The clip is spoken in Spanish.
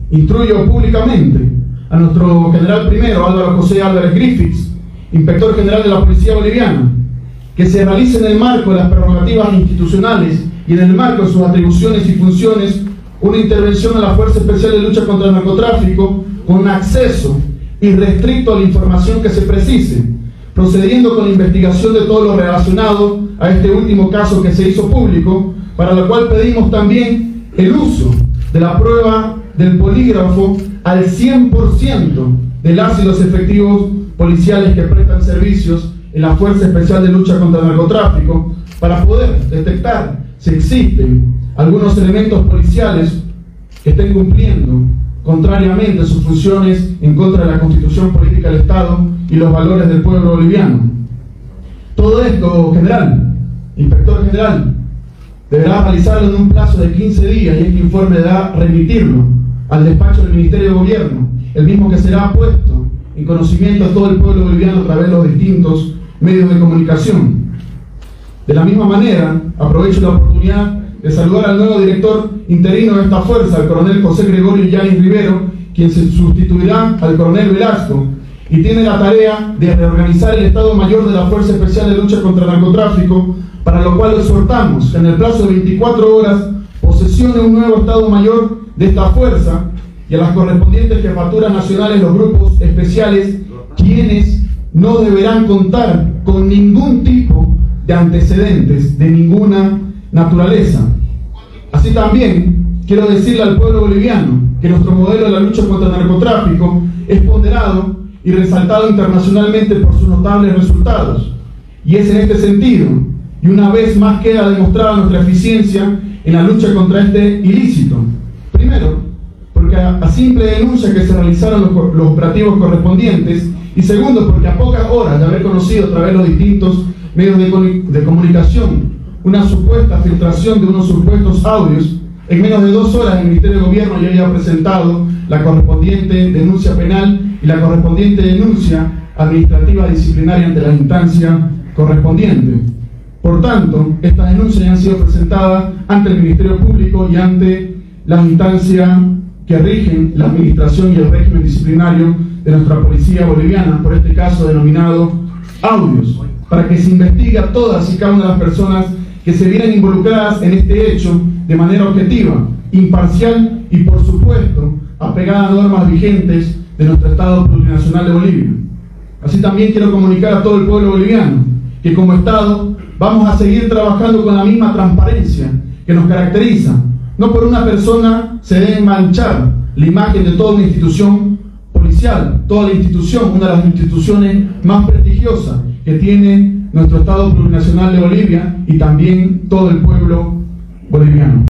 instruyo públicamente a nuestro general primero, Álvaro José Álvarez Griffiths, inspector general de la Policía Boliviana, que se realice en el marco de las prerrogativas institucionales y en el marco de sus atribuciones y funciones una intervención a la Fuerza Especial de Lucha contra el Narcotráfico con acceso irrestricto a la información que se precise, procediendo con la investigación de todo lo relacionado a este último caso que se hizo público, para lo cual pedimos también el uso de la prueba del polígrafo al 100% de las y los efectivos policiales que prestan servicios en la Fuerza Especial de Lucha contra el Narcotráfico, para poder detectar si existen algunos elementos policiales que estén cumpliendo contrariamente sus funciones en contra de la Constitución Política del Estado y los valores del pueblo boliviano. Todo esto, general, inspector general, deberá realizarlo en un plazo de 15 días y este informe deberá remitirlo al despacho del Ministerio de Gobierno, el mismo que será puesto en conocimiento a todo el pueblo boliviano a través de los distintos medios de comunicación. De la misma manera, aprovecho la oportunidad de saludar al nuevo director interino de esta fuerza, el coronel José Gregorio Yanis Rivero, quien se sustituirá al coronel Velasco, y tiene la tarea de reorganizar el Estado Mayor de la Fuerza Especial de Lucha contra el Narcotráfico, para lo cual exhortamos que en el plazo de 24 horas posesione un nuevo Estado Mayor de esta fuerza y a las correspondientes jefaturas nacionales los grupos especiales, quienes no deberán contar con ningún tipo de antecedentes de ninguna naturaleza. Así también quiero decirle al pueblo boliviano que nuestro modelo de la lucha contra el narcotráfico es ponderado y resaltado internacionalmente por sus notables resultados, y es en este sentido, y una vez más queda demostrada nuestra eficiencia en la lucha contra este ilícito. Primero, porque a simple denuncia que se realizaron los operativos correspondientes, y segundo, porque a pocas horas de haber conocido a través de los distintos medios de comunicación una supuesta filtración de unos supuestos audios, en menos de 2 horas el Ministerio de Gobierno ya había presentado la correspondiente denuncia penal y la correspondiente denuncia administrativa disciplinaria ante la instancia correspondiente. Por tanto, estas denuncias ya han sido presentadas ante el Ministerio Público y ante las instancias que rigen la administración y el régimen disciplinario de nuestra policía boliviana, por este caso denominado audios, para que se investigue a todas y cada una de las personas que se vieran involucradas en este hecho de manera objetiva, imparcial y, por supuesto, apegada a normas vigentes de nuestro Estado Plurinacional de Bolivia. Así también quiero comunicar a todo el pueblo boliviano que como Estado vamos a seguir trabajando con la misma transparencia que nos caracteriza. No por una persona se debe manchar la imagen de toda una institución policial, toda la institución, una de las instituciones más prestigiosas que tiene nuestro Estado Plurinacional de Bolivia y también todo el pueblo boliviano.